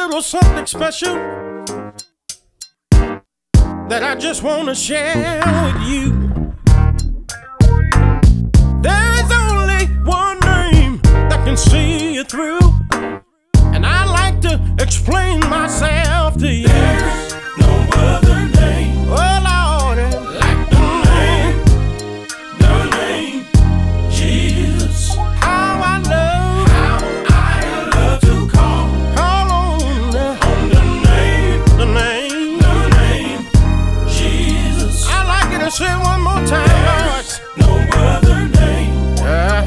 little something special that I just want to share with you. There is only one name that can see you through, and I like to explain myself to you. There's no other name, oh Lord, like the name Jesus. How I love to call on the name Jesus. I like you to say it one more time, Lord. No other name,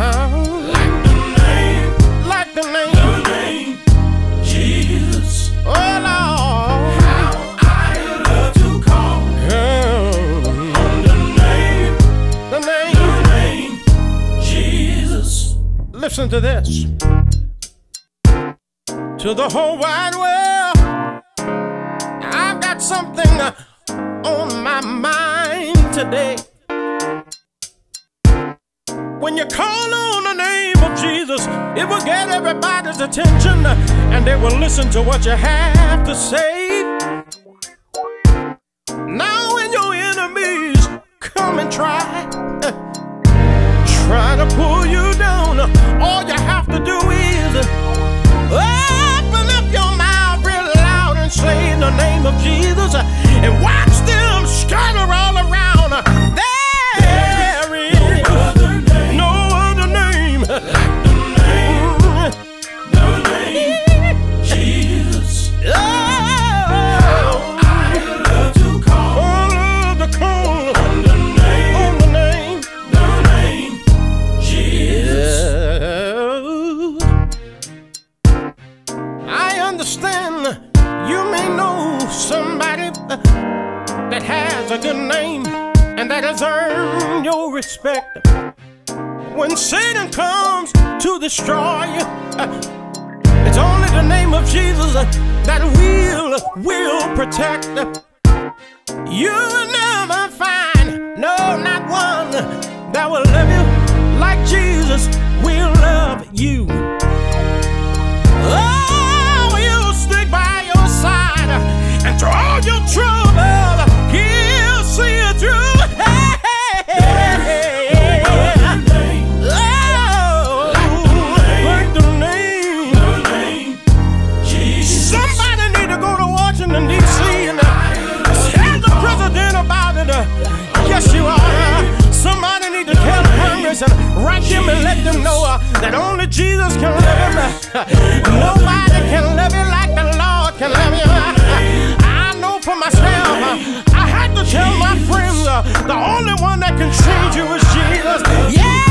like the name Jesus. Oh Lord, How I love to call on the name Jesus. listen to this. To the whole wide world, I've got something on my mind today. When you call on the name of Jesus, it will get everybody's attention, and they will listen to what you have to say. Now when your enemies come and try to pull you down, all you have to do is open up your mouth real loud and say the name of Jesus, and watch them scatter all around. There is no other name Like the name Jesus. Oh, I love to call on the name Jesus. I understand you may know somebody that has a good name and that has earned your respect. When Satan comes to destroy you, it's only the name of Jesus that will protect. You will never find, no, not one, that will love you like Jesus will love you. Oh, he'll stick by your side, and through all your trouble, he'll see you through. Yes, you are. Somebody need to tell Congress and write them and let them know that only Jesus can love you. Nobody can love you like the Lord can love you. I know for myself, I had to tell my friends, the only one that can change you is Jesus. Yeah.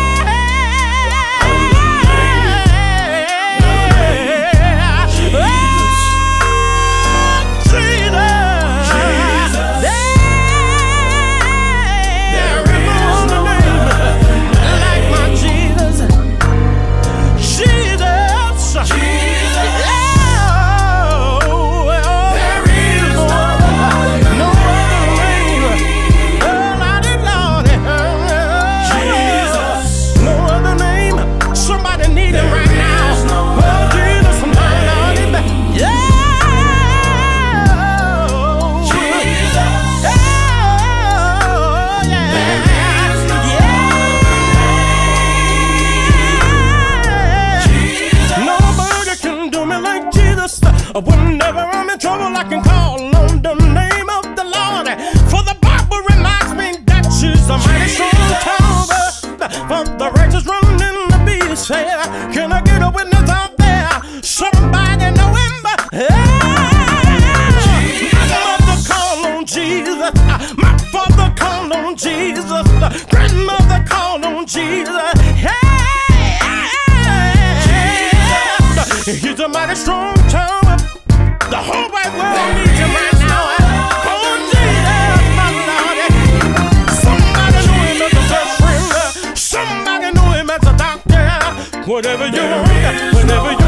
Whenever I'm in trouble, I can call on the name of the Lord. For the Bible reminds me that she's a mighty strong tower. For the righteous run in the beast. Can I get a witness out there? Somebody know him. My mother called on Jesus. My father called on Jesus. Grandmother called on Jesus. He's a mighty strong tower. The whole wide world needs him right now. Oh, Jesus, my Lord. Somebody know him as a best friend. Somebody know him as a doctor. Whatever you want, whatever you